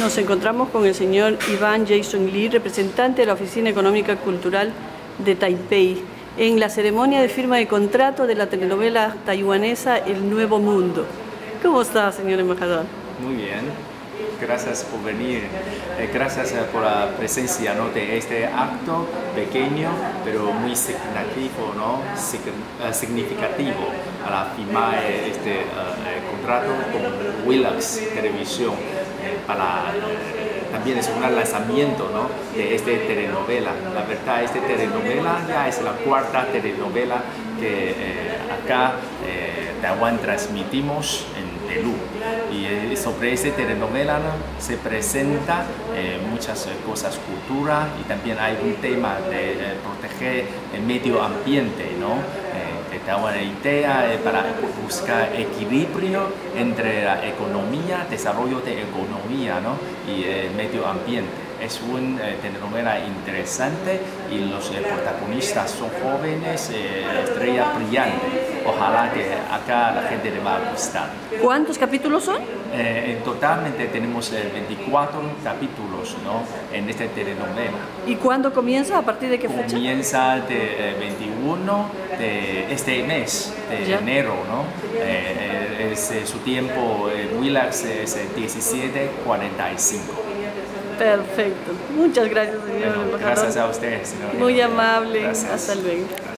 Nos encontramos con el señor Iván Jason Lee, representante de la Oficina Económica Cultural de Taipei, en la ceremonia de firma de contrato de la telenovela taiwanesa El Nuevo Mundo. ¿Cómo está, señor embajador? Muy bien, gracias por venir, gracias por la presencia, ¿no?, de este acto pequeño pero muy significativo, ¿no? Significativo a la firmar este contrato con Willax Televisión para también es un lanzamiento, ¿no?, de esta telenovela. La verdad, esta telenovela ya es la cuarta telenovela que acá Taiwán transmitimos en Perú, y sobre esta telenovela, ¿no?, se presenta muchas cosas, cultura, y también hay un tema de proteger el medio ambiente, ¿no? La idea para buscar equilibrio entre la economía, desarrollo de economía, ¿no?, y el medio ambiente. Es una telenovela interesante y los protagonistas son jóvenes, estrellas brillantes. Ojalá que acá la gente le va a gustar. ¿Cuántos capítulos son? En totalmente tenemos 24 capítulos, ¿no?, en esta telenovela. ¿Y cuándo comienza? ¿A partir de qué fecha? Comienza de 21 de este mes, de enero, ¿no? Su tiempo, Willax, es 17:45. Perfecto. Muchas gracias, señor embajador. Gracias a ustedes, señor. Muy amable. Gracias. Hasta luego.